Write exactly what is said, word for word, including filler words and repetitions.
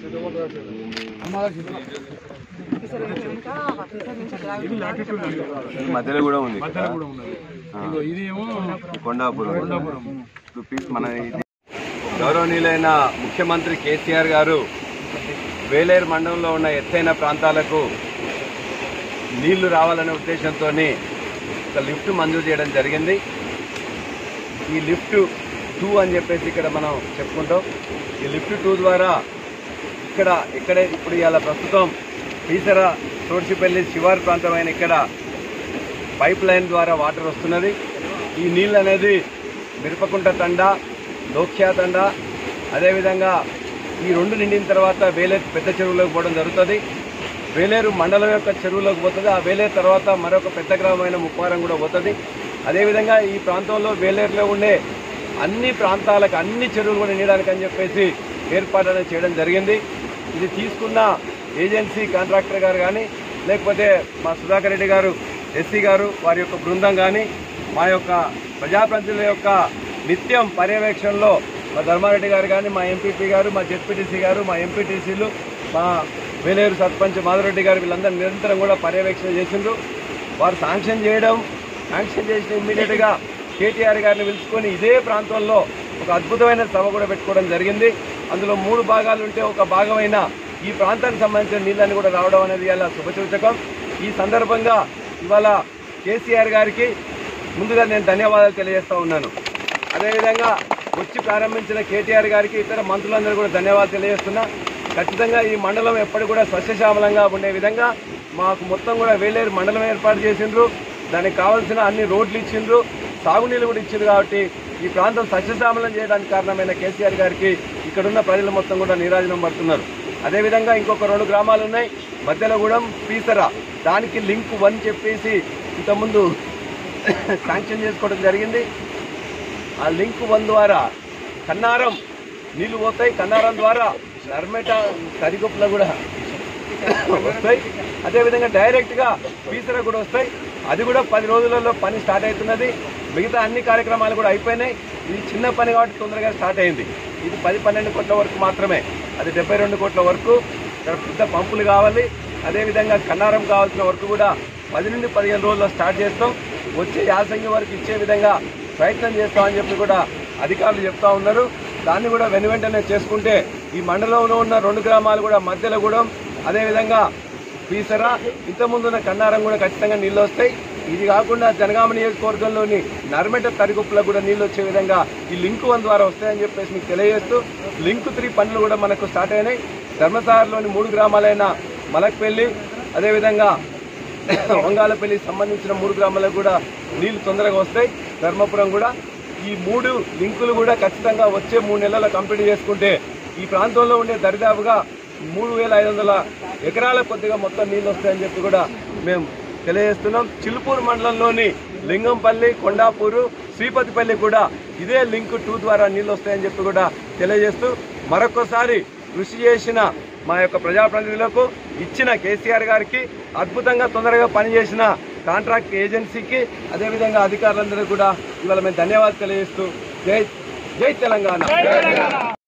మధ్యలో కూడా ఉంది కొండాపురం మన గౌరవనీయులైన ముఖ్యమంత్రి కేసీఆర్ గారు వేలేరు మండలంలో ఉన్న ఎత్తైన ప్రాంతాలకు నీళ్లు రావాలనే ఉద్దేశంతో ఒక లిఫ్ట్ మంజూరు చేయడం జరిగింది. ఈ లిఫ్ట్ టూ అని చెప్పేసి ఇక్కడ మనం చెప్పుకుంటాం. ఈ లిఫ్ట్ టూ ద్వారా ఇక్కడ ఇక్కడే ఇప్పుడు ఇవాళ ప్రస్తుతం పీసర తోడ్చిపల్లి శివారు ప్రాంతమైన ఇక్కడ పైప్ లైన్ ద్వారా వాటర్ వస్తున్నది. ఈ నీళ్ళు అనేది మిరపకుంట తండ, లోక్యా తండ, అదేవిధంగా ఈ రెండు నిండిన తర్వాత వేలేరు పెద్ద చెరువులోకి పోవడం జరుగుతుంది. వేలేరు మండలం యొక్క చెరువులోకి పోతుంది. ఆ వేలేరు తర్వాత మరొక పెద్ద గ్రామమైన ముప్పారం కూడా పోతుంది. అదేవిధంగా ఈ ప్రాంతంలో వేలేరులో ఉండే అన్ని ప్రాంతాలకు అన్ని చెరువులు కూడా నిండడానికి అని చెప్పేసి ఏర్పాటు అనేది చేయడం జరిగింది. ఇది తీసుకున్న ఏజెన్సీ కాంట్రాక్టర్ గారు కానీ లేకపోతే మా సుధాకర్ రెడ్డి గారు ఎస్సీ గారు వారి యొక్క బృందం కానీ మా యొక్క ప్రజాప్రతినిధుల యొక్క నిత్యం పర్యవేక్షణలో మా ధర్మారెడ్డి గారు కానీ మా ఎంపీపీ గారు మా జెడ్పీటీసీ గారు మా ఎంపీటీసీలు మా వేలేరు సర్పంచ్ మాధవరెడ్డి గారు వీళ్ళందరూ నిరంతరం కూడా పర్యవేక్షణ చేసిండ్రు. వారు శాంక్షన్ చేయడం శాంక్షన్ చేసిన ఇమ్మీడియట్గా కేటీఆర్ గారిని పిలుచుకొని ఇదే ప్రాంతంలో ఒక అద్భుతమైన సభ కూడా పెట్టుకోవడం జరిగింది. అందులో మూడు భాగాలు ఉంటే ఒక భాగమైన ఈ ప్రాంతానికి సంబంధించిన నీళ్ళని కూడా రావడం అనేది ఇలా శుభసూచకం. ఈ సందర్భంగా ఇవాళ కేసీఆర్ గారికి ముందుగా నేను ధన్యవాదాలు తెలియజేస్తూ ఉన్నాను. అదేవిధంగా వచ్చి ప్రారంభించిన కేటీఆర్ గారికి ఇతర మంత్రులందరూ కూడా ధన్యవాదాలు తెలియజేస్తున్నా. ఖచ్చితంగా ఈ మండలం ఎప్పటికి కూడా సస్యశ్యామలంగా ఉండే విధంగా మాకు మొత్తం కూడా వేలేరు మండలం ఏర్పాటు చేసిండ్రు. దానికి కావాల్సిన అన్ని రోడ్లు ఇచ్చిండ్రు, సాగునీళ్ళు కూడా ఇచ్చిండ్రు. కాబట్టి ఈ ప్రాంతం సస్యశ్యామలం చేయడానికి కారణమైన కేసీఆర్ గారికి ఇక్కడున్న ప్రజలు మొత్తం కూడా నీరాజనం పడుతున్నారు. అదేవిధంగా ఇంకొక రెండు గ్రామాలు ఉన్నాయి, మధ్యలగూడెం, పీసర. దానికి లింక్ వన్ చెప్పేసి ఇంతకుముందు శాంక్షన్ చేసుకోవడం జరిగింది. ఆ లింక్ వన్ ద్వారా కన్నారం నీళ్లు పోతాయి. కన్నారం ద్వారా నర్మేట కరిగొప్పలో కూడా వస్తాయి. అదేవిధంగా డైరెక్ట్గా పీసర కూడా వస్తాయి. అది కూడా పది రోజులలో పని స్టార్ట్ అవుతున్నది. మిగతా అన్ని కార్యక్రమాలు కూడా అయిపోయినాయి. ఇది చిన్న పని కాబట్టి తొందరగా స్టార్ట్ అయింది. ఇది పది పన్నెండు కోట్ల వరకు మాత్రమే, అది డెబ్బై రెండు కోట్ల వరకు. ఇక్కడ పెద్ద పంపులు కావాలి. అదేవిధంగా కన్నారం కావాల్సిన వరకు కూడా పది నుండి పదిహేను రోజుల్లో స్టార్ట్ చేస్తాం. వచ్చే యాసంగి వరకు ఇచ్చే విధంగా ప్రయత్నం చేస్తామని చెప్పి కూడా అధికారులు చెప్తా ఉన్నారు. దాన్ని కూడా వెను వెంటనే చేసుకుంటే ఈ మండలంలో ఉన్న రెండు గ్రామాలు కూడా మధ్యలగూడెం, అదేవిధంగా పీసర, ఇంతకుముందు ఉన్న కన్నారం కూడా ఖచ్చితంగా నీళ్ళు వస్తాయి. ఇది కాకుండా జనగామ నియోజకవర్గంలోని నర్మెట తరిగుప్పులకు కూడా నీళ్ళు వచ్చే విధంగా ఈ లింక్ వన్ ద్వారా వస్తాయని చెప్పేసి మీకు తెలియజేస్తూ, లింక్ త్రీ పనులు కూడా మనకు స్టార్ట్ అయినాయి. ధర్మసాగర్లోని మూడు గ్రామాలైన మలక్పల్లి, అదేవిధంగా వంగాలపల్లి సంబంధించిన మూడు గ్రామాలకు కూడా నీళ్లు తొందరగా వస్తాయి. ధర్మపురం కూడా ఈ మూడు లింకులు కూడా ఖచ్చితంగా వచ్చే మూడు నెలల్లో కంప్లీట్ చేసుకుంటే ఈ ప్రాంతంలో ఉండే దరిదాపుగా మూడు వేల ఐదు వందల ఎకరాల కొద్దిగా మొత్తం నీళ్ళు వస్తాయని చెప్పి కూడా మేము తెలియజేస్తున్నాం. చిలుపూరు మండలంలోని లింగంపల్లి, కొండాపూరు, శ్రీపతిపల్లి కూడా ఇదే లింక్ టూ ద్వారా నీళ్ళు వస్తాయని చెప్పి కూడా తెలియజేస్తూ మరొకసారి కృషి చేసిన మా యొక్క ప్రజాప్రతినిధులకు, ఇచ్చిన కేసీఆర్ గారికి, అద్భుతంగా తొందరగా పనిచేసిన కాంట్రాక్ట్ ఏజెన్సీకి, అదేవిధంగా అధికారులందరూ కూడా ఇవాళ మేము ధన్యవాదాలు తెలియజేస్తూ జై జై తెలంగాణ.